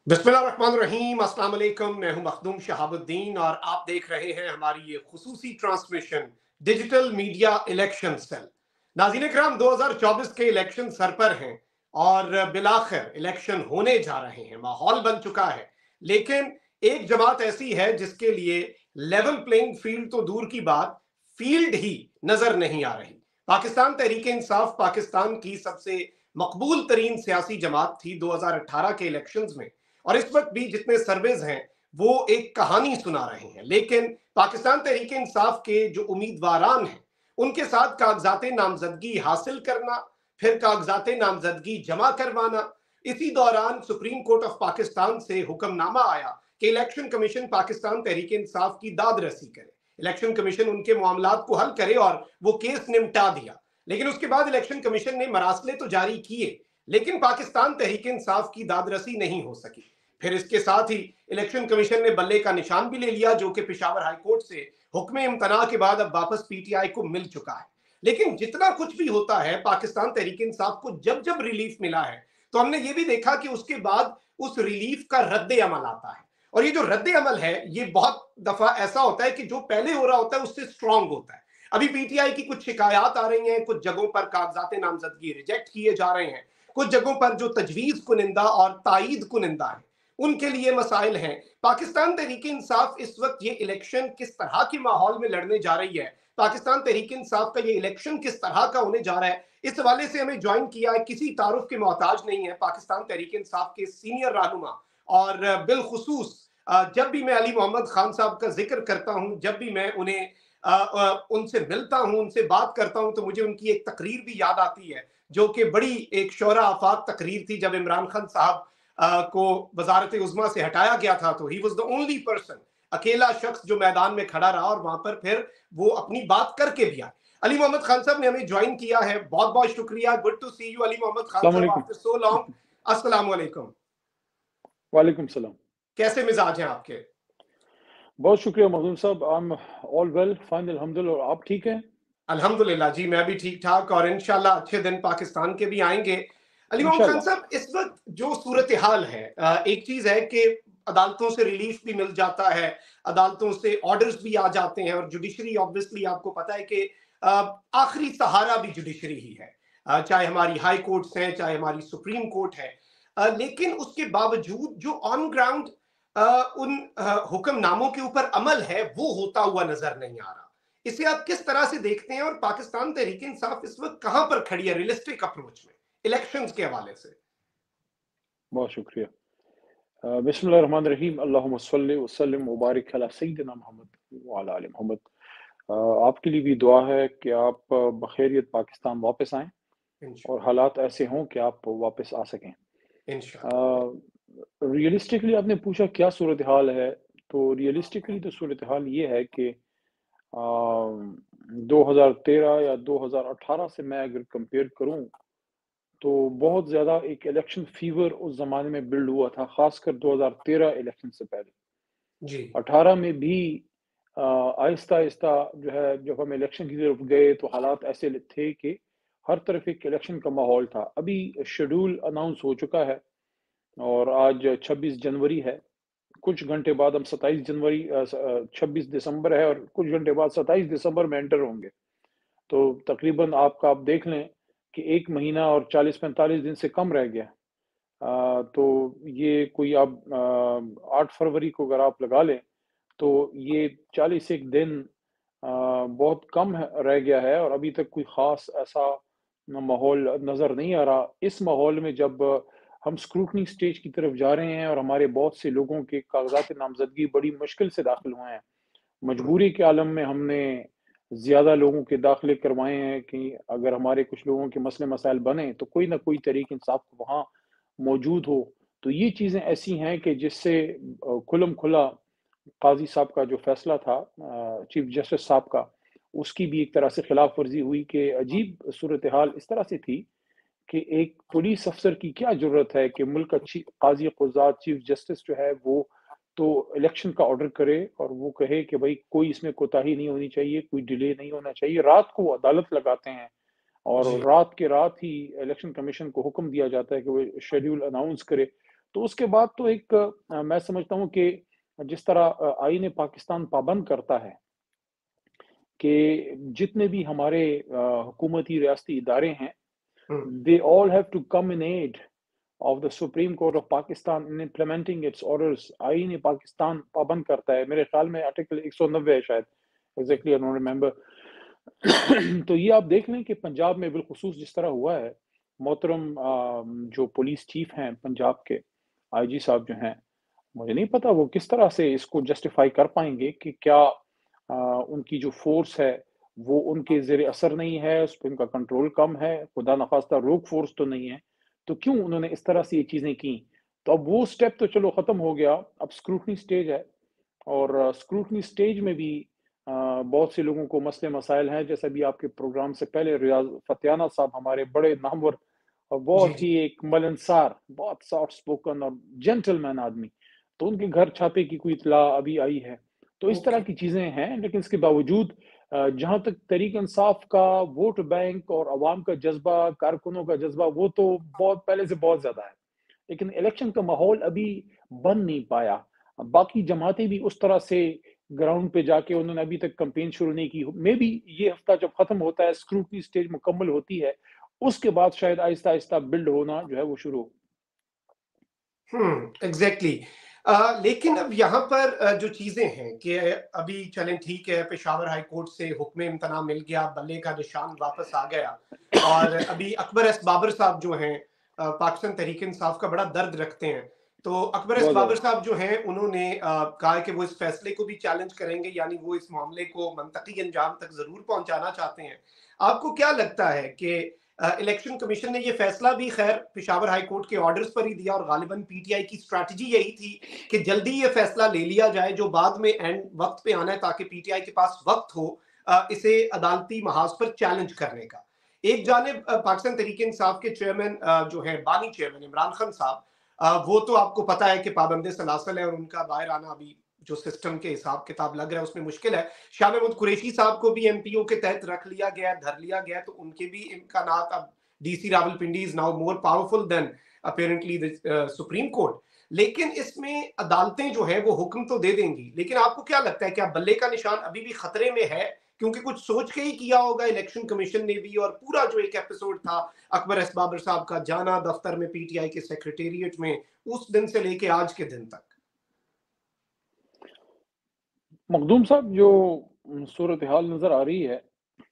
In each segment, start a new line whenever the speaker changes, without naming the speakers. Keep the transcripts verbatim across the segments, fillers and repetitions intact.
बिस्मिल्लाहिर्रहमानिर्रहीम, अस्सलाम वालेकुम। मैं हूं मखदूम शहाबुद्दीन और आप देख रहे हैं हमारी ये खुसूसी transmission digital media election cell. नाज़रीन इकराम, दो हज़ार चौबीस के इलेक्शन सर पर हैं और बिलाखिर इलेक्शन होने जा रहे हैं, माहौल बन चुका है। लेकिन एक जमात ऐसी है जिसके लिए लेवल प्लेइंग फील्ड तो दूर की बात, फील्ड ही नजर नहीं आ रही। पाकिस्तान तहरीक इंसाफ पाकिस्तान की सबसे मकबूल तरीन सियासी जमात थी दो हज़ार अठारह के इलेक्शंस में, और इस वक्त भी जितने सर्वेज हैं वो एक कहानी सुना रहे हैं। लेकिन पाकिस्तान तहरीक इंसाफ के जो उम्मीदवारान हैं उनके साथ कागजात नामजदगी हासिल करना, फिर कागजात नामजदगी जमा करवाना, इसी दौरान सुप्रीम कोर्ट ऑफ पाकिस्तान से हुक्मनामा आया कि इलेक्शन कमीशन पाकिस्तान तहरीक इंसाफ की दाद रसी करे, इलेक्शन कमीशन उनके मामलात को हल करे, और वो केस निपटा दिया। लेकिन उसके बाद इलेक्शन कमीशन ने मरासले तो जारी किए, लेकिन पाकिस्तान तहरीक इंसाफ की दादरसी नहीं हो सकी। फिर इसके साथ ही इलेक्शन कमीशन ने बल्ले का निशान भी ले लिया, जो कि पेशावर हाई कोर्ट से हुक्म इम्तना के बाद अब वापस पीटीआई को मिल चुका है। लेकिन जितना कुछ भी होता है, पाकिस्तान तहरीक इंसाफ को जब जब रिलीफ मिला है तो हमने ये भी देखा कि उसके बाद उस रिलीफ का रद्द अमल आता है। और ये जो रद्द अमल है, ये बहुत दफा ऐसा होता है कि जो पहले हो रहा होता है उससे स्ट्रांग होता है। अभी पीटीआई की कुछ शिकायत आ रही हैं, कुछ जगहों पर कागजात नामजदगी रिजेक्ट किए जा रहे हैं, कुछ जगहों पर जो तजवीज कुनिंदा और तायीद कुनिंदा है उनके लिए मसाइल हैं। पाकिस्तान तहरीक इंसाफ इस वक्त ये इलेक्शन किस तरह के माहौल में लड़ने जा रही है, पाकिस्तान तहरीक इंसाफ का ये इलेक्शन किस तरह का होने जा रहा है, इस हवाले से हमें ज्वाइन किया है, किसी तारुफ के मोहताज नहीं है, पाकिस्तान तहरीक इंसाफ के सीनियर रहनुमा। और बिलखुसूस जब भी मैं अली मोहम्मद खान साहब का जिक्र करता हूं, जब भी मैं उन्हें आ, आ, उनसे मिलता हूं, उनसे बात करता हूं, तो मुझे उनकी एक तकरीर भी याद आती है, जो कि बड़ी एक शोरा आफाक तकरीर थी। जब इमरान खान साहब को वजारत उज़्मा से हटाया गया था तो he was the only person, अकेला शख्स जो मैदान में खड़ा रहा और वहां पर फिर वो अपनी बात करके भी आए। अली मोहम्मद खान साहब ने हमें ज्वाइन किया है, बहुत बहुत शुक्रिया। Good to see you Ali Mohammad Khan
अस्सलाम
साहब,
वालेकुम।
After so long. अस्सलाम वालेकुम।
वालेकुम सलाम।
कैसे मिजाज हैं आपके?
बहुत शुक्रिया मखदूम साहब, I am all well fine अल्हम्दुलिल्लाह। और आप ठीक हैं?
अल्हम्दुलिल्लाह जी, मैं भी ठीक ठाक, और इंशाल्लाह अच्छे दिन पाकिस्तान के भी आएंगे। अली मोहम्मद खान
इंशाल्लाह।
साहब, इस वक्त जो सूरत हाल है, एक चीज है कि अदालतों से रिलीफ भी मिल जाता है, अदालतों से ऑर्डर्स भी आ जाते हैं, और जुडिशरी ऑब्वियसली आपको पता है कि आखिरी सहारा भी जुडिशरी ही है, चाहे हमारी हाई कोर्ट्स हैं, चाहे हमारी सुप्रीम कोर्ट है। लेकिन उसके बावजूद जो ऑन ग्राउंड उन हुक्मनामों के ऊपर अमल है वो होता हुआ नजर नहीं आ रहा। इसे आप किस तरह से देखते हैं, और पाकिस्तान तहरीक इंसाफ इस वक्त कहां पर खड़ी है रियलिस्टिक अप्रोच में इलेक्शंस के हवाले से?
बहुत शुक्रिया। बिस्मिल्लाहिर्रहमानिर्रहीम, अल्लाहुम्मा सल्लि व सल्लिम व बारिक अला सय्यिदिना मोहम्मद व अला आलि मोहम्मद। आपके लिए भी दुआ है कि आप बखैरियत पाकिस्तान वापस आएं और हालात ऐसे हों कि आप वापस आ सकें इंशाअल्लाह। रियलिस्टिकली आपने पूछा क्या सूरत हाल है, तो रियलिस्टिकली तो सूरत हाल ये है कि दो हज़ार तेरह या दो हज़ार अठारह से मैं अगर कंपेयर करूं तो बहुत ज़्यादा एक इलेक्शन फीवर उस ज़माने में बिल्ड हुआ था, ख़ासकर दो हज़ार तेरह इलेक्शन से पहले।
जी
अठारह में भी आहिस्ता आहिस्ता जो है, जब हम इलेक्शन की तरफ गए तो हालात ऐसे थे कि हर तरफ एक इलेक्शन का माहौल था। अभी शेड्यूल अनाउंस हो चुका है और आज छब्बीस जनवरी है। कुछ घंटे बाद हम सत्ताईस जनवरी छब्बीस दिसंबर है और कुछ घंटे बाद सत्ताईस दिसंबर में एंटर होंगे। तो तकरीबन आपका आप देख लें कि एक महीना और चालीस पैंतालीस दिन से कम रह गया। आ, तो ये कोई आप आठ फरवरी को अगर आप लगा लें तो ये चालीस एक दिन आ, बहुत कम है, रह गया है, और अभी तक कोई ख़ास ऐसा माहौल नज़र नहीं आ रहा। इस माहौल में जब हम स्क्रूटनी स्टेज की तरफ जा रहे हैं और हमारे बहुत से लोगों के कागजात नामजदगी बड़ी मुश्किल से दाखिल हुए हैं, मजबूरी के आलम में हमने ज़्यादा लोगों के दाखिले करवाए हैं कि अगर हमारे कुछ लोगों के मसले मसाइल बने तो कोई ना कोई तहरीक इंसाफ वहाँ मौजूद हो। तो ये चीज़ें ऐसी हैं कि जिससे खुलम खुला काजी साहब का जो फैसला था, चीफ जस्टिस साहब का, उसकी भी एक तरह से खिलाफ वर्जी हुई कि अजीब सूरत हाल इस तरह से थी कि एक पुलिस अफसर की क्या जरूरत है कि मुल्क अच्छी काजी क़ुज़ात चीफ जस्टिस जो है वो तो इलेक्शन का ऑर्डर करे और वो कहे कि भाई कोई इसमें कोताही नहीं होनी चाहिए, कोई डिले नहीं होना चाहिए। रात को अदालत लगाते हैं और
जी
रात के रात ही इलेक्शन कमीशन को हुक्म दिया जाता है कि वो शेड्यूल अनाउंस करे। تو اس کے بعد تو ایک میں سمجھتا ہوں کہ جس طرح آئین پاکستان پابند کرتا ہے کہ جتنے بھی ہمارے حکومتی ریاستی ادارے ہیں they all have to come in aid of the Supreme Court of Pakistan in implementing its orders. آئین پاکستان پابند کرتا ہے، میرے خیال میں آرٹیکل ایک سو نوے ہے شاید، exactly I don't remember. تو یہ آپ دیکھ لیں کہ پنجاب میں بالخصوص جس طرح ہوا ہے، محترم جو پولیس چیف ہیں پنجاب کے آئی جی صاحب جو ہیں، مجھے نہیں پتا وہ کس طرح سے اس کو جسٹیفائی کر پائیں گے کہ کیا ان کی جو فورس ہے وہ ان کے زیر اثر نہیں ہے، اس پہ ان کا کنٹرول کم ہے، خدا نخواستہ روک فورس تو نہیں ہے، تو کیوں انہوں نے اس طرح سے یہ چیزیں کی؟ تو اب وہ سٹیپ تو چلو ختم ہو گیا، اب اسکروٹنی سٹیج ہے، اور اسکروٹنی سٹیج میں بھی بہت سے لوگوں کو مسئلے مسائل ہیں، جیسے بھی آپ کے پروگرام سے پہلے ریاض فتیانہ صاحب ہمارے بڑے نامور اور بہت ہی ایک ملنسار، بہت سافٹ سپوکن اور جینٹل مین آدمی، تو ان کے گھر چھاپے کی کوئی اطلاع ابھی آئی ہے، تو اس طرح کی چیزیں ہیں، لیکن اس کے باوجود جہاں تک تحریک انصاف کا ووٹ بینک اور عوام کا جذبہ، کارکنوں کا جذبہ، وہ تو بہت پہلے سے بہت زیادہ ہے، لیکن الیکشن کا ماحول ابھی بن نہیں پایا۔ باقی جماعتیں بھی اس طرح سے گراؤنڈ پہ جا کے انہوں نے ابھی تک کمپین شروع نہیں کی، مے بی یہ ہفتہ جب ختم ہوتا ہے، اسکروٹنی سٹیج مکمل ہوتی ہے، اس کے بعد شاید آہستہ آہستہ بلڈ ہونا جو ہے وہ شروع ہو۔
ہم ایگزیکٹلی لیکن اب یہاں پر جو چیزیں ہیں کہ ابھی چلیں ٹھیک ہے، پشاور ہائی کورٹ سے حکم امتناع مل گیا، بلے کا نشان واپس آ گیا، اور ابھی اکبر ایس بابر صاحب جو ہیں پاکستان تحریک انصاف کا بڑا درد رکھتے ہیں، تو اکبر ایس بابر صاحب جو ہیں انہوں نے کہا کہ وہ اس فیصلے کو بھی چیلنج کریں گے، یعنی وہ اس معاملے کو منطقی انجام تک ضرور پہنچانا چاہتے ہیں۔ آپ کو کیا لگتا ہے کہ الیکشن کمیشن نے یہ فیصلہ بھی خیر پشاور ہائی کورٹ کے آرڈرز پر ہی دیا، اور غالباً پی ٹی آئی کی اسٹریٹجی یہی تھی کہ جلدی یہ فیصلہ لے لیا جائے جو بعد میں اینڈ وقت پہ آنا ہے، تاکہ پی ٹی آئی کے پاس وقت ہو اسے عدالتی محاذ پر چیلنج کرنے کا۔ ایک جانب پاکستان تحریک انصاف کے چیئرمین جو ہیں بانی چیئرمین عمران خان صاحب، وہ تو آپ کو پتا ہے کہ پابند سلاسل ہے، اور ان کا باہر آنا ابھی جو سسٹم کے حساب کتاب لگ رہا ہے اس میں مشکل ہے۔ شاہ محمود قریشی صاحب کو بھی ایم پی او کے تحت رکھ لیا گیا، دھر لیا گیا، تو ان کے بھی امکانات، اب D C Rawalpindi is now more powerful than apparently the supreme court, لیکن اس میں عدالتیں جو ہیں وہ حکم تو دے دیں گی، لیکن آپ کو کیا لگتا ہے کیا بلے کا نشان ابھی بھی خطرے میں ہے؟ کیونکہ کچھ سوچ کے ہی کیا ہوگا الیکشن کمیشن نے بھی، اور پورا جو ایک ایپیسوڈ تھا اکبر ایس بابر صاحب کا جانا دفتر میں پی ٹی آئی کے سیکریٹریٹ میں، اس دن سے لے کے آج کے دن تک۔
مخدوم صاحب، جو صورتحال نظر آ رہی ہے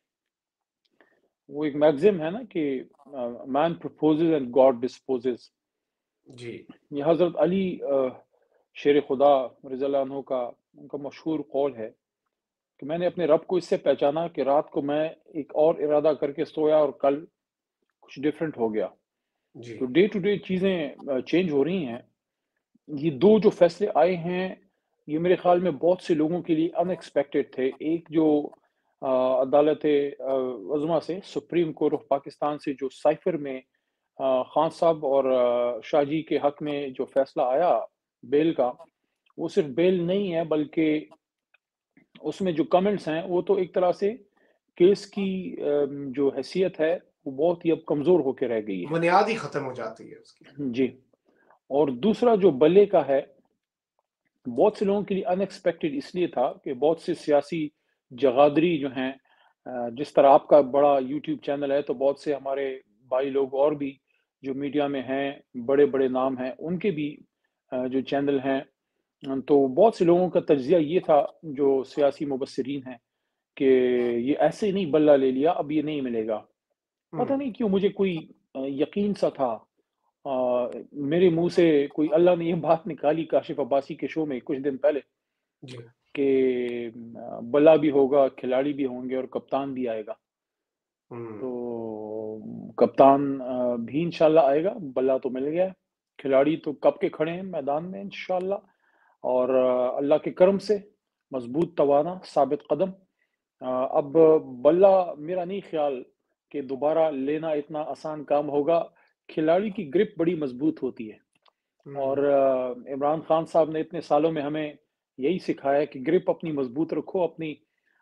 وہ ایک میگزم ہے نا کہ مین پرپوزز اینڈ گاڈ ڈسپوزز،
جی
یہ حضرت علی شیر خدا رضی اللہ عنہ کا ان کا مشہور قول ہے کہ میں نے اپنے رب کو اس سے پہچانا کہ رات کو میں ایک اور ارادہ کر کے سویا اور کل کچھ ڈیفرنٹ ہو گیا۔
جی
تو ڈے ٹو ڈے چیزیں چینج ہو رہی ہیں۔ یہ دو جو فیصلے آئے ہیں یہ میرے خیال میں بہت سے لوگوں کے لیے ان ایکسپیکٹڈ تھے۔ ایک جو عدالت عظمیٰ سے، سپریم کورٹ آف پاکستان سے جو سائفر میں خان صاحب اور شاہ جی کے حق میں جو فیصلہ آیا بیل کا، وہ صرف بیل نہیں ہے بلکہ اس میں جو کمنٹس ہیں وہ تو ایک طرح سے کیس کی جو حیثیت ہے وہ بہت ہی اب کمزور ہو کے رہ گئی ہے،
بنیاد ہی ختم ہو جاتی ہے اس کی۔
جی۔ اور دوسرا جو بلے کا ہے، بہت سے لوگوں کے لیے ان ایکسپیکٹڈ اس لیے تھا کہ بہت سے سیاسی جغادری جو ہیں، جس طرح آپ کا بڑا یوٹیوب چینل ہے، تو بہت سے ہمارے بھائی لوگ اور بھی جو میڈیا میں ہیں، بڑے بڑے نام ہیں، ان کے بھی جو چینل ہیں، تو بہت سے لوگوں کا تجزیہ یہ تھا جو سیاسی مبصرین ہیں کہ یہ ایسے ہی نہیں بلہ لے لیا، اب یہ نہیں ملے گا۔ پتہ نہیں کیوں مجھے کوئی یقین سا تھا، آ, میرے منہ سے کوئی اللہ نے یہ بات نکالی کاشف عباسی کے شو میں کچھ دن پہلے
جی
کہ بلا بھی ہوگا، کھلاڑی بھی ہوں گے اور کپتان بھی آئے گا۔ تو کپتان بھی انشاءاللہ آئے گا، بلا تو مل گیا، کھلاڑی تو کب کے کھڑے ہیں میدان میں انشاءاللہ، اور اللہ کے کرم سے مضبوط توانا ثابت قدم۔ اب بلا میرا نہیں خیال کہ دوبارہ لینا اتنا آسان کام ہوگا، کھلاڑی کی گرپ بڑی مضبوط ہوتی ہے، اور عمران خان صاحب نے اتنے سالوں میں ہمیں یہی سکھایا کہ گرپ اپنی مضبوط رکھو، اپنی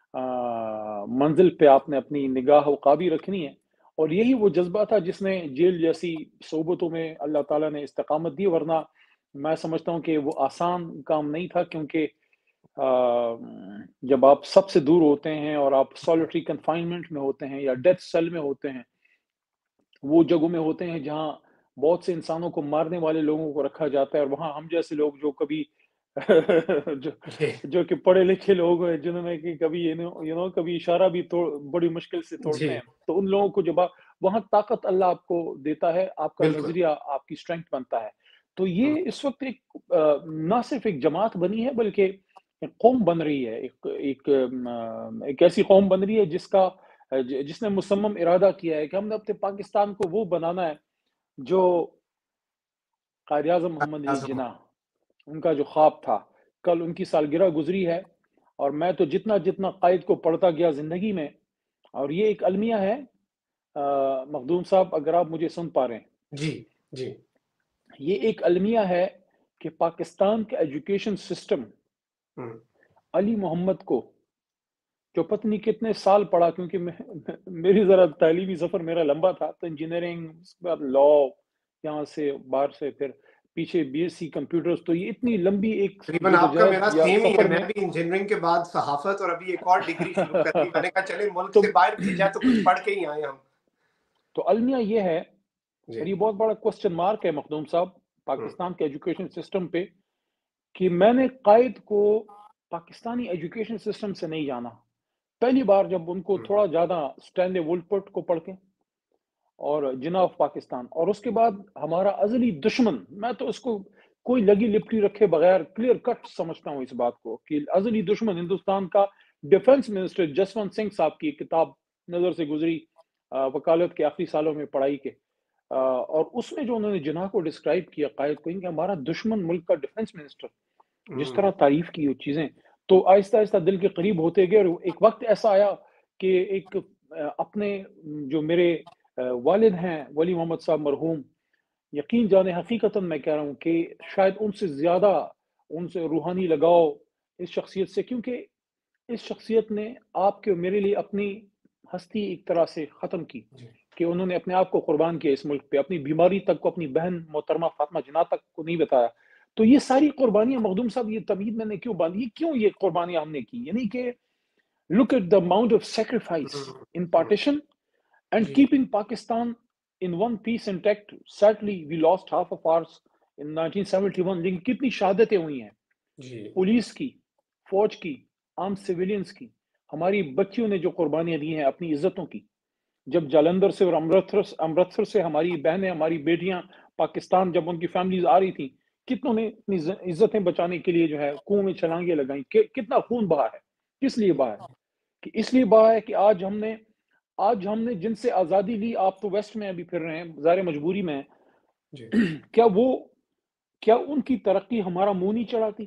منزل پہ آپ نے اپنی نگاہ وقابی رکھنی ہے، اور یہی وہ جذبہ تھا جس نے جیل جیسی صحبتوں میں اللہ تعالیٰ نے استقامت دی، ورنہ میں سمجھتا ہوں کہ وہ آسان کام نہیں تھا، کیونکہ جب آپ سب سے دور ہوتے ہیں اور آپ سولیٹری کنفائنمنٹ میں ہوتے ہیں یا ڈیتھ سیل میں ہوتے ہیں، وہ جگہوں میں ہوتے ہیں جہاں بہت سے انسانوں کو مارنے والے لوگوں کو رکھا جاتا ہے، اور وہاں ہم جیسے لوگ جو کبھی جو
جی
جو کہ پڑھے لکھے لوگ ہیں، جنہوں نے کہ کبھی یو نو کبھی اشارہ بھی توڑ بڑی مشکل سے توڑتے
جی
ہیں، تو ان لوگوں کو جب آپ وہاں طاقت اللہ آپ کو دیتا ہے، آپ کا
بالکل.
نظریہ آپ کی اسٹرینتھ بنتا ہے. تو
ہم،
یہ اس وقت ایک آ، نہ صرف ایک جماعت بنی ہے، بلکہ ایک قوم بن رہی ہے، ایک ایک آم، ایک ایسی قوم بن رہی ہے جس کا ج- جس نے مصمم ارادہ کیا ہے کہ ہم نے اپنے پاکستان کو وہ بنانا ہے جو قائد اعظم محمد علی
اعظم.
جناح ان کا جو خواب تھا. کل ان کی سالگرہ گزری ہے، اور میں تو جتنا جتنا قائد کو پڑھتا گیا زندگی میں، اور یہ ایک المیہ ہے. آ، مخدوم صاحب اگر آپ مجھے سن پا رہے ہیں،
جی جی
یہ ایک المیہ ہے کہ پاکستان کا ایجوکیشن سسٹم
ہم،
علی محمد کو، جو پتہ نہیں کتنے سال پڑھا، کیونکہ میں میری ذرا تعلیمی سفر میرا لمبا تھا، تو انجینئرنگ، اس کے بعد لا، یہاں سے باہر سے پھر پیچھے بی ایس سی کمپیوٹرز، تو یہ اتنی لمبی ایک
تقریباً آپ کا
جدوجہد
میرا
یا
سیم ہی ہے.
سفر
میں
میں.
بھی انجینئرنگ کے بعد صحافت اور ابھی ایک اور ڈگری شروع کر دی. میں نے کہا چلے ملک
تو
سے باہر کی جائے تو کچھ پڑھ کے ہی آئے ہم.
تو المیہ یہ ہے،
جی
اور یہ بہت بڑا کوسچن مارک ہے مخدوم صاحب
ہم،
پاکستان کے ایجوکیشن سسٹم پہ، کہ میں نے قائد کو پاکستانی ایجوکیشن سسٹم سے نہیں جانا. پہلی بار جب ان کو
ہم،
تھوڑا زیادہ اسٹینلے وولپرٹ کو پڑھ کے، اور جناح آف پاکستان، اور اس کے بعد ہمارا ازلی دشمن، میں تو اس کو کوئی لگی لپٹی رکھے بغیر کلیئر کٹ سمجھتا ہوں اس بات کو، کہ ازلی دشمن ہندوستان کا ڈیفنس منسٹر جسونت سنگھ صاحب کی ایک کتاب نظر سے گزری آ، وکالت کے آخری سالوں میں پڑھائی کے، آ، اور اس میں جو انہوں نے جناح کو ڈسکرائب کیا، قائد کو، کہ ہمارا دشمن ملک کا ڈیفنس منسٹر، جس
ہم،
طرح تعریف کی وہ چیزیں، تو آہستہ آہستہ دل کے قریب ہوتے گئے. اور ایک وقت ایسا آیا کہ ایک آ، اپنے جو میرے آ، والد ہیں ولی محمد صاحب مرحوم، یقین جانے حقیقتاً میں کہہ رہا ہوں کہ شاید ان سے زیادہ ان سے روحانی لگاؤ اس شخصیت سے، کیونکہ اس شخصیت نے آپ کے میرے لیے اپنی ہستی ایک طرح سے ختم کی،
جی
کہ انہوں نے اپنے آپ کو قربان کیا اس ملک پہ، اپنی بیماری تک کو، اپنی بہن محترمہ فاطمہ جناح تک کو نہیں بتایا. تو یہ ساری قربانیاں مخدوم صاحب، یہ تمہید میں نے کیوں باندھی، کیوں یہ قربانیاں ہم نے کی، یعنی کہ look at the amount of sacrifice
ہم،
in
ہم،
partition and
G
keeping Pakistan in one piece intact. Sadly we lost half of ours in nineteen seventy-one. لیکن کتنی شہادتیں ہوئی ہیں
جی
پولیس کی، فوج کی، عام سویلینز کی، ہماری بچیوں نے جو قربانیاں دی ہیں اپنی عزتوں کی. جب جالندھر سے اور امرتسر امرتسر سے ہماری بہنیں، ہماری بیٹیاں پاکستان، جب ان کی فیملیز آ رہی تھیں، کتنوں نے اپنی عزتیں بچانے کے لیے جو ہے کنویں میں چھلانگیں لگائیں. کتنا خون بہا ہے، کس لیے بہا ہے؟ کہ اس لیے بہا ہے کہ آج ہم نے آج ہم نے جن سے آزادی لی، آپ تو ویسٹ میں ابھی پھر رہے ہیں، ظاہر مجبوری میں
جی
ہیں، کیا وہ کیا ان کی ترقی ہمارا منہ نہیں چڑھاتی؟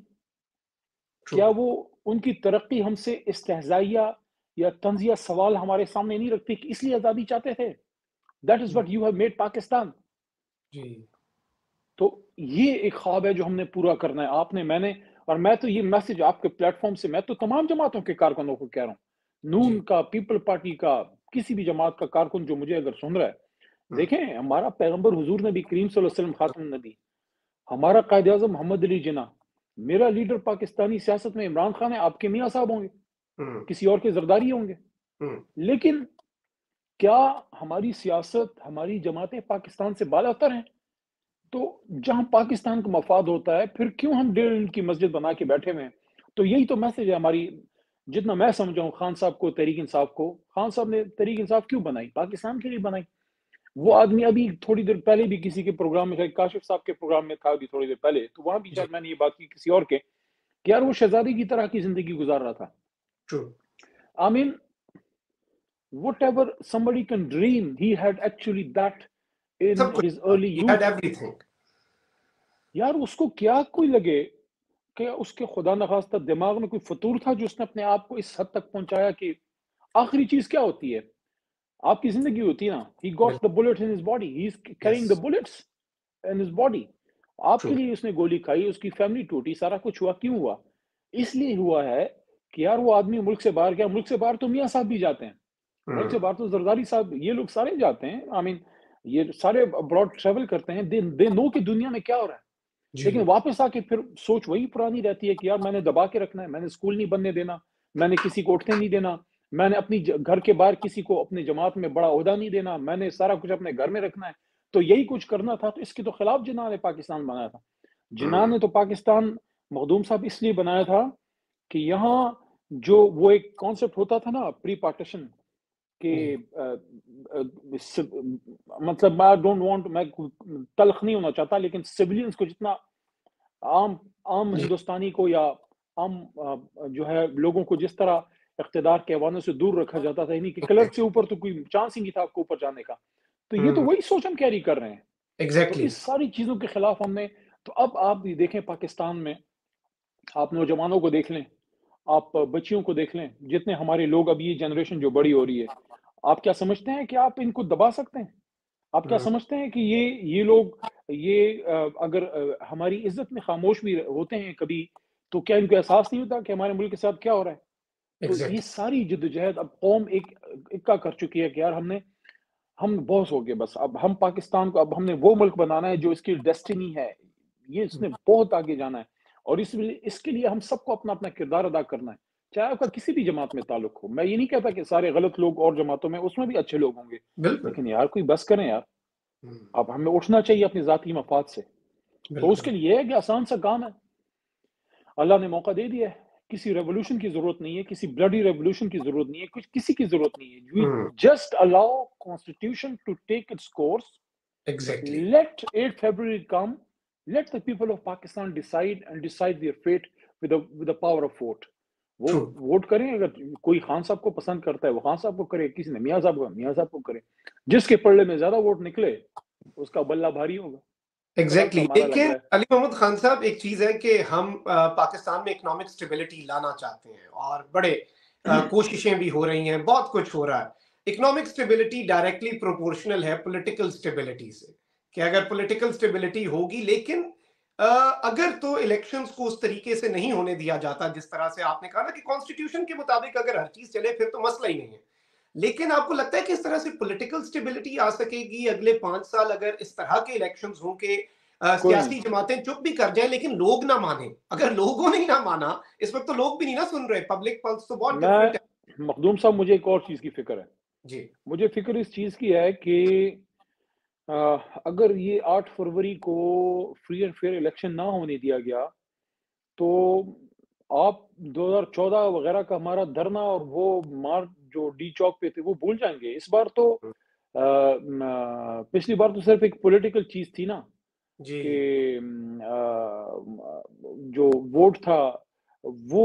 ٹرو.
کیا وہ ان کی ترقی ہم سے استہزائیہ یا طنزیہ سوال ہمارے سامنے نہیں رکھتی کہ اس لیے آزادی چاہتے تھے؟ That is what you have made Pakistan.
جی
تو یہ ایک خواب ہے جو ہم نے پورا کرنا ہے، آپ نے، میں نے. اور میں تو یہ میسج آپ کے پلیٹ فارم سے، میں تو تمام جماعتوں کے کارکنوں کو کہہ رہا ہوں،
جی
نون کا، پیپل پارٹی کا، کسی بھی جماعت کا کارکن جو مجھے اگر سن رہا ہے،
ہم،
دیکھیں ہمارا پیغمبر حضور نبی کریم صلی اللہ علیہ وسلم خاتم النبی، ہمارا قائد اعظم محمد علی جناح، میرا لیڈر پاکستانی سیاست میں عمران خان ہے، آپ کے میاں صاحب ہوں گے،
ہم،
کسی اور کے زرداری ہوں گے.
ہم،
لیکن کیا ہماری سیاست، ہماری جماعتیں پاکستان سے بالا تر ہیں؟ تو جہاں پاکستان کا مفاد ہوتا ہے، پھر کیوں ہم ڈیڑھ انچ کی مسجد بنا کے بیٹھے ہوئے ہیں؟ تو یہی تو میسج ہے ہماری. جتنا میں سمجھا ہوں خان صاحب کو، تحریک انصاف کو، خان صاحب نے تحریک انصاف کیوں بنائی؟ پاکستان کے لیے بنائی. وہ آدمی ابھی تھوڑی دیر پہلے بھی کسی کے پروگرام میں، کاشف صاحب کے پروگرام میں تھا ابھی تھوڑی دیر پہلے، تو وہاں بھی
جی
شاید میں نے یہ بات کی کسی اور کے، کہ یار وہ شہزادی کی طرح کی زندگی گزار رہا تھا.
True.
I mean, whatever somebody can dream, he had actually that in
سب کچھ
his early
he had
youth.
everything.
یار اس کو کیا کوئی لگے کہ اس کے خدا نخواستہ دماغ میں کوئی فطور تھا جو اس نے اپنے آپ کو اس حد تک پہنچایا کہ آخری چیز کیا ہوتی ہے؟ آپ کی زندگی ہوتی ہے نا. He got the
بالکل.
bullets in his body. He's carrying the
Yes.
bullets in his body. آپ کے
True.
لیے اس نے گولی کھائی، اس کی فیملی ٹوٹی، سارا کچھ ہوا. کیوں ہوا؟ اس لیے ہوا ہے کہ یار وہ آدمی ملک سے باہر گیا. ملک سے باہر تو میاں صاحب بھی جاتے ہیں، ملک سے
ہم،
باہر تو زرداری صاحب، یہ لوگ سارے جاتے ہیں. آئی مین یہ سارے ابراڈ ٹریول کرتے ہیں. دے نو کہ دنیا میں کیا ہو رہا ہے. لیکن
जी
واپس آ کے پھر سوچ وہی پرانی رہتی ہے کہ یار میں نے دبا کے رکھنا ہے، میں نے اسکول نہیں بننے دینا، میں نے کسی کو اٹھنے نہیں دینا، میں نے اپنی گھر کے باہر کسی کو اپنی جماعت میں بڑا عہدہ نہیں دینا، میں نے سارا کچھ اپنے گھر میں رکھنا ہے. تو یہی کچھ کرنا تھا. تو اس کے تو خلاف جناح نے پاکستان بنایا تھا. جناح نے تو پاکستان مخدوم صاحب اس لیے بنایا تھا کہ یہاں جو وہ ایک کانسیپٹ ہوتا تھا نا پری پارٹیشن کہ مطلب میں ڈونٹ وانٹ میں تلخ نہیں ہونا چاہتا لیکن سویلینز کو جتنا عام عام ہندوستانی کو یا عام جو ہے لوگوں کو جس طرح اقتدار کے حوالے سے دور رکھا جاتا تھا، یعنی کہ کلرک سے اوپر تو کوئی چانس ہی نہیں تھا آپ کو اوپر جانے کا. تو یہ تو وہی سوچ ہم کیری کر رہے ہیں. تو
ایگزیکٹلی
اس ساری چیزوں کے خلاف ہم نے تو اب آپ بھی دیکھیں پاکستان میں آپ نوجوانوں کو دیکھ لیں، آپ بچیوں کو دیکھ لیں، جتنے ہمارے لوگ اب یہ جنریشن جو بڑی ہو رہی ہے، آپ کیا سمجھتے ہیں کہ آپ ان کو دبا سکتے ہیں؟ آپ کیا سمجھتے ہیں کہ یہ یہ لوگ یہ اگر ہماری عزت میں خاموش بھی ہوتے ہیں کبھی تو کیا ان کو احساس نہیں ہوتا کہ ہمارے ملک کے ساتھ کیا ہو رہا ہے؟ تو یہ ساری جدوجہد اب قوم ایک اکا کر چکی ہے کہ یار ہم نے ہم بہت ہو گئے، بس اب ہم پاکستان کو اب ہم نے وہ ملک بنانا ہے جو اس کی ڈیسٹینی ہے، یہ اس نے بہت آگے جانا ہے اور اس اس کے لیے ہم سب کو اپنا اپنا کردار ادا کرنا ہے، چاہے آپ کا کسی بھی جماعت میں تعلق ہو. میں یہ نہیں کہتا کہ سارے غلط لوگ اور جماعتوں میں اس میں بھی اچھے لوگ ہوں گے،
بالکل
لیکن یار کوئی بس کریں یار. اب ہمیں اٹھنا چاہیے اپنی ذاتی مفاد سے. تو اس کے لیے یہ ہے کہ آسان سا کام ہے، اللہ نے موقع دے دیا ہے. کسی ریولوشن کی ضرورت نہیں ہے، کسی بلڈی ریولوشن کی ضرورت نہیں ہے، کچھ کسی کی ضرورت نہیں ہے. We just allow constitution to take its course.
Exactly
Let eighth February come. Let the people of Pakistan decide and decide their fate with the with the power of vote. وہ ووٹ کریں. اگر کوئی خان صاحب کو پسند کرتا ہے وہ خان صاحب کو کرے، کسی نے میاں صاحب کو میاں صاحب کو کرے. جس کے پلڑے میں زیادہ ووٹ نکلے اس کا بلہ بھاری ہوگا.
ایگزیکٹلی لیکن علی محمد خان صاحب ایک چیز ہے کہ ہم پاکستان میں اکنامک اسٹیبلٹی لانا چاہتے ہیں اور بڑے کوششیں بھی ہو رہی ہیں، بہت کچھ ہو رہا ہے. اکنامک اسٹیبلٹی ڈائریکٹلی پروپورشنل ہے پولیٹیکل اسٹیبلٹی سے، کہ اگر پولیٹیکل اسٹیبلٹی ہوگی لیکن اگر تو الیکشنز کو اس طریقے سے نہیں ہونے دیا جاتا جس طرح سے آپ نے کہا نا کہ کانسٹیٹیوشن کے مطابق اگر ہر چیز چلے پھر تو مسئلہ ہی نہیں ہے. لیکن آپ کو لگتا ہے کہ اس طرح سے پولیٹیکل سٹیبلٹی آ سکے گی اگلے پانچ سال اگر اس طرح کے الیکشنز ہوں کہ سیاسی جماعتیں چپ بھی کر جائیں لیکن لوگ نہ مانیں؟ اگر لوگوں نے نہ مانا، اس وقت تو لوگ بھی نہیں نہ سن رہے، پبلک پلس تو بہت ڈیفرنٹ ہے.
مخدوم صاحب مجھے ایک اور چیز کی فکر ہے.
جی
مجھے فکر اس چیز کی ہے کہ اگر یہ آٹھ فروری کو فری اینڈ فیئر الیکشن نہ ہونے دیا گیا تو آپ دو ہزار چودہ وغیرہ کا ہمارا دھرنا اور وہ مار جو ڈی چوک پہ تھے وہ بھول جائیں گے. اس بار تو پچھلی بار تو صرف ایک پولیٹیکل چیز تھی نا کہ جو ووٹ تھا وہ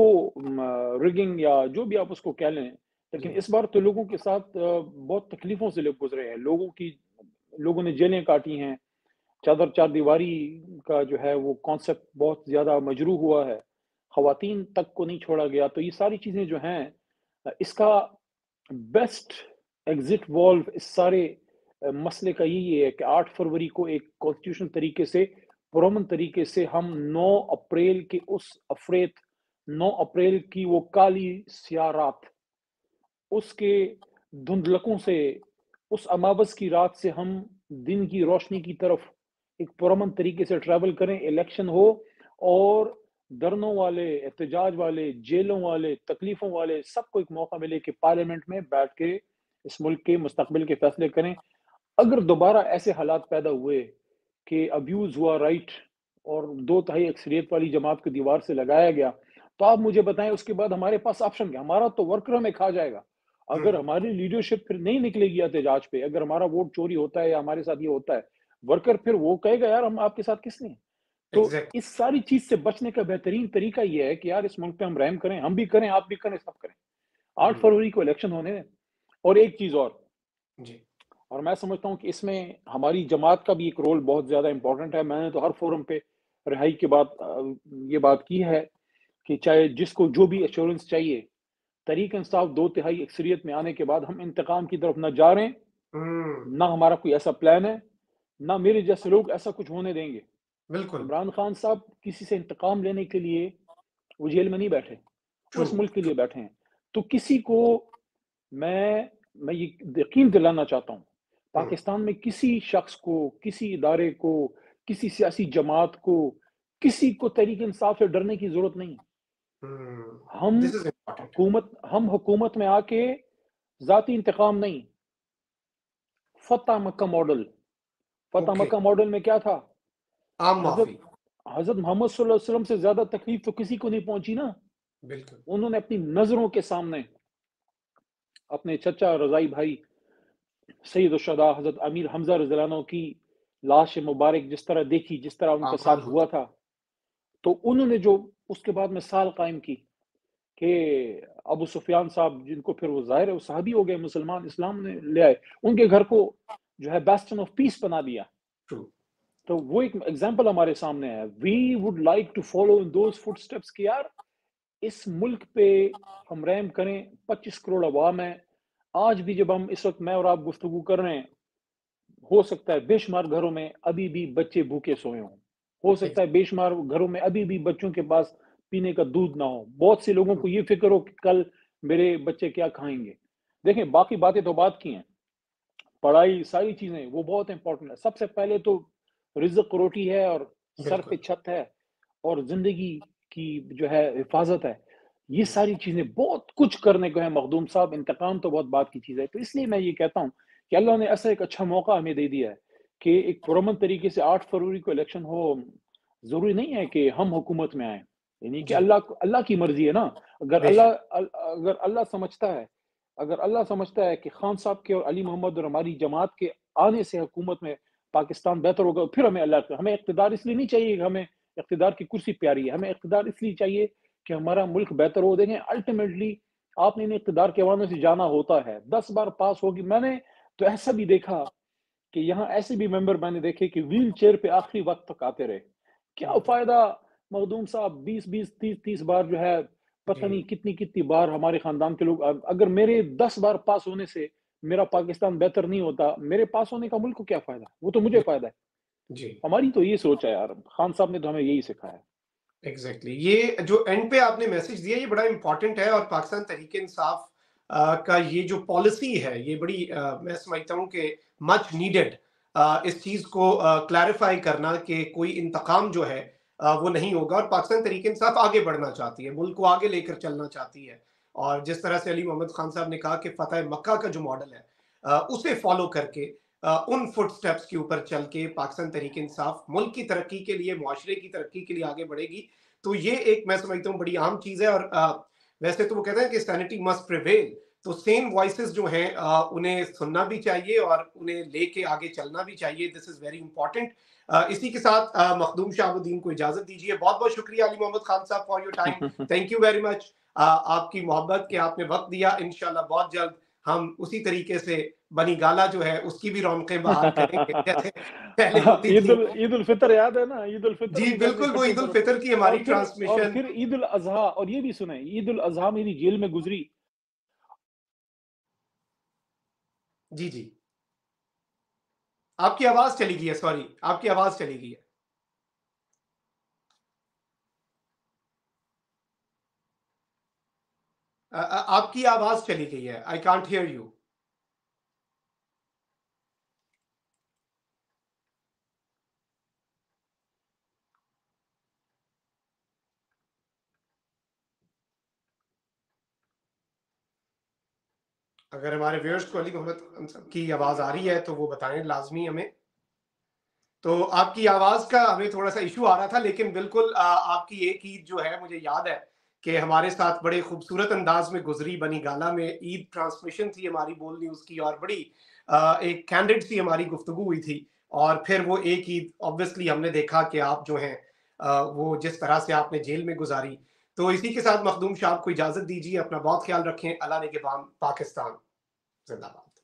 رگنگ یا جو بھی آپ اس کو کہہ لیں، لیکن اس بار تو لوگوں کے ساتھ بہت تکلیفوں سے لوگ گزرے ہیں. لوگوں کی لوگوں نے جیلیں کاٹی ہیں، چادر چار دیواری کا جو ہے وہ کانسیپٹ بہت زیادہ مجروح ہوا ہے، خواتین تک کو نہیں چھوڑا گیا. تو یہ ساری چیزیں جو ہیں اس کا بیسٹ ایگزٹ والو اس سارے مسئلے کا یہی ہے کہ آٹھ فروری کو ایک کانسٹیٹیوشن طریقے سے پرامن طریقے سے ہم نو اپریل کے اس افریت نو اپریل کی وہ کالی سیاہ رات، اس کے دھندلکوں سے، اس امابس کی رات سے ہم دن کی روشنی کی طرف ایک پرامن طریقے سے ٹریول کریں. الیکشن ہو اور دھرنوں والے، احتجاج والے، جیلوں والے، تکلیفوں والے سب کو ایک موقع ملے کہ پارلیمنٹ میں بیٹھ کے اس ملک کے مستقبل کے فیصلے کریں. اگر دوبارہ ایسے حالات پیدا ہوئے کہ ابیوز ہوا رائٹ اور دو تہائی اکثریت والی جماعت کو دیوار سے لگایا گیا تو آپ مجھے بتائیں اس کے بعد ہمارے پاس آپشن کیا؟ ہمارا تو ورکر میں کھا جائے گا. اگر ہماری لیڈرشپ پھر نہیں نکلے گی احتجاج پہ، اگر ہمارا ووٹ چوری ہوتا ہے یا ہمارے ساتھ یہ ہوتا ہے، ورکر پھر وہ کہے گا یار ہم آپ کے ساتھ کس نے. تو اس ساری چیز سے بچنے کا بہترین طریقہ یہ ہے کہ یار اس ملک پہ ہم رحم کریں، ہم بھی کریں، آپ بھی کریں، سب کریں. آٹھ فروری کو الیکشن ہونے دیں. اور ایک چیز اور
جی
اور میں سمجھتا ہوں کہ اس میں ہماری جماعت کا بھی ایک رول بہت زیادہ امپورٹنٹ ہے. میں نے تو ہر فورم پہ رہائی کے بعد یہ بات کی ہے کہ چاہے جس کو جو بھی ایشورنس چاہیے، تحریک انصاف دو تہائی اکثریت میں آنے کے بعد ہم انتقام کی طرف نہ جا رہے ہیں، نہ ہمارا کوئی ایسا پلان ہے، نہ میرے جیسے لوگ ایسا کچھ ہونے دیں گے.
بالکل
عمران خان صاحب کسی سے انتقام لینے کے لیے وہ جیل میں نہیں بیٹھے، وہ اس ملک کے لیے بیٹھے ہیں. تو کسی کو میں میں یہ یقین دلانا چاہتا ہوں پاکستان میں کسی شخص کو، کسی ادارے کو، کسی سیاسی جماعت کو، کسی کو تحریک انصاف سے ڈرنے کی ضرورت نہیں. ہم
This is important.
حکومت ہم حکومت میں آ کے ذاتی انتقام نہیں. فتح مکہ ماڈل فتح
Okay.
مکہ ماڈل میں کیا تھا؟
عام
حضرت
معافی.
حضرت محمد صلی اللہ علیہ وسلم سے زیادہ تکلیف تو کسی کو نہیں پہنچی نا.
بالکل.
انہوں نے اپنی نظروں کے سامنے اپنے چچا رضائی بھائی سید الشہداء حضرت امیر حمزہ رضی اللہ عنہ کی لاش مبارک جس طرح دیکھی، جس طرح ان کے ساتھ ہوا تھا، تو انہوں نے جو اس کے بعد مثال قائم کی کہ ابو سفیان صاحب، جن کو پھر وہ ظاہر ہے وہ صحابی ہو گئے، مسلمان اسلام نے لے آئے، ان کے گھر کو جو ہے بیسٹن آف پیس بنا دیا. تو وہ ایک ایگزامپل ہمارے سامنے ہے. We would like to follow in those footsteps کہ یار اس ملک پہ ہم رحم کریں. پچیس کروڑ عوام ہے. آج بھی جب ہم اس وقت میں اور آپ گفتگو کر رہے ہیں، ہو سکتا ہے بے شمار گھروں میں ابھی بھی بچے بھوکے سوئے ہوں. ہو سکتا ہے بے شمار گھروں میں ابھی بھی بچوں کے پاس پینے کا دودھ نہ ہو. بہت سے لوگوں کو یہ فکر ہو کہ کل میرے بچے کیا کھائیں گے. دیکھیں باقی باتیں تو بات کی ہیں، پڑھائی ساری چیزیں وہ بہت امپورٹنٹ ہے. سب سے پہلے تو رزق روٹی ہے اور سر پہ چھت ہے اور زندگی کی جو ہے حفاظت ہے. یہ ساری چیزیں بہت کچھ کرنے کو ہے مخدوم صاحب. انتقام تو بہت بات کی چیز ہے. تو اس لیے میں یہ کہتا ہوں کہ اللہ نے ایسا ایک اچھا موقع ہمیں دے دیا ہے کہ ایک پرامن طریقے سے آٹھ فروری کو الیکشن ہو. ضروری نہیں ہے کہ ہم حکومت میں آئیں، یعنی کہ اللہ اللہ کی مرضی ہے نا. اگر اللہ اگر اللہ سمجھتا ہے اگر اللہ سمجھتا ہے کہ خان صاحب کے اور علی محمد اور ہماری جماعت کے آنے سے حکومت میں پاکستان بہتر ہوگا، پھر ہمیں اللہ ہمیں اقتدار اس لیے نہیں چاہیے کہ ہمیں اقتدار کی کرسی پیاری ہے. ہمیں اقتدار اس لیے چاہیے کہ ہمارا ملک بہتر ہو. دیکھیں الٹیمیٹلی آپ نے انہیں اقتدار کے حوالے سے جانا ہوتا ہے. دس بار پاس ہوگی. میں نے تو ایسا بھی دیکھا کہ یہاں ایسے بھی ممبر میں نے دیکھے کہ ویل چیئر پہ آخری وقت تک آتے رہے. کیا فائدہ مخدوم صاحب بیس بیس تیس تیس بار جو ہے پتہ نہیں کتنی کتنی بار ہمارے خاندان کے لوگ، اگر میرے دس بار پاس ہونے سے میرا پاکستان بہتر نہیں ہوتا، میرے پاس ہونے کا ملک کو کیا فائدہ؟ وہ تو مجھے فائدہ ہے.
جی
ہماری تو یہ سوچ ہے یار. خان صاحب نے تو ہمیں یہی سکھایا.
ایگزیکٹلی. یہ جو اینڈ پہ آپ نے میسج دیا یہ بڑا امپورٹنٹ ہے، اور پاکستان تحریک انصاف کا یہ جو پالیسی ہے یہ بڑی میں سمجھتا ہوں کہ مچ نیڈڈ اس چیز کو کلیریفائی کرنا کہ کوئی انتقام جو ہے وہ نہیں ہوگا. اور پاکستان تحریک انصاف آگے بڑھنا چاہتی ہے، ملک کو آگے لے کر چلنا چاہتی ہے. اور جس طرح سے علی محمد خان صاحب نے کہا کہ فتح مکہ کا جو ماڈل ہے اسے فالو کر کے ان فٹ سٹیپس کے اوپر چل کے پاکستان تحریک انصاف ملک کی ترقی کے لیے، معاشرے کی ترقی کے لیے آگے بڑھے گی. تو یہ ایک میں سمجھتا ہوں بڑی عام چیز ہے. اور ویسے تو وہ کہتے ہیں کہ سینٹی مسٹ پریویل، تو سیم وائسز جو ہیں انہیں سننا بھی چاہیے اور انہیں لے کے آگے چلنا بھی چاہیے. This is very important. اسی کے ساتھ مخدوم شہاب الدین کو اجازت دیجیے. بہت بہت شکریہ علی محمد خان صاحب for your time. Thank you very much. آپ کی محبت کہ آپ نے وقت دیا. انشاءاللہ بہت جلد ہم اسی طریقے سے بنی گالا جو ہے اس کی بھی رونقیں بحال کریں گے جیسے پہلے ہوتی
عید
تھی.
عید الفطر یاد ہے نا؟ عید الفطر
جی
میں گھر میں
بالکل، وہ
اکٹھے
عید
کرو.
الفطر کی
اور
ہماری
پھر اور
ٹرانسمیشن.
پھر عید الاضحیٰ. اور یہ بھی سنیں، عید الاضحیٰ میری جیل میں گزری.
جی جی آپ کی آواز چلی گئی ہے. سوری آپ کی آواز چلی گئی ہے. آپ کی آواز چلی گئی ہے. I can't hear you. اگر ہمارے ویورز کو علی محمد کی آواز آ رہی ہے تو وہ بتائیں لازمی ہمیں. تو آپ کی آواز کا ہمیں تھوڑا سا ایشو آ رہا تھا، لیکن بالکل آپ کی ایک عید جو ہے مجھے یاد ہے کہ ہمارے ساتھ بڑے خوبصورت انداز میں گزری. بنی گالا میں عید ٹرانسمیشن تھی ہماری بول نیوز کی، اور بڑی ایک کینڈڈ سی ہماری گفتگو ہوئی تھی. اور پھر وہ ایک عید آبویسلی ہم نے دیکھا کہ آپ جو ہیں وہ جس طرح سے آپ نے جیل میں گزاری. تو اسی کے ساتھ مخدوم صاحب کو اجازت دیجیے. اپنا بہت خیال رکھیں. اللہ نگہبان. پاکستان زندہ باد.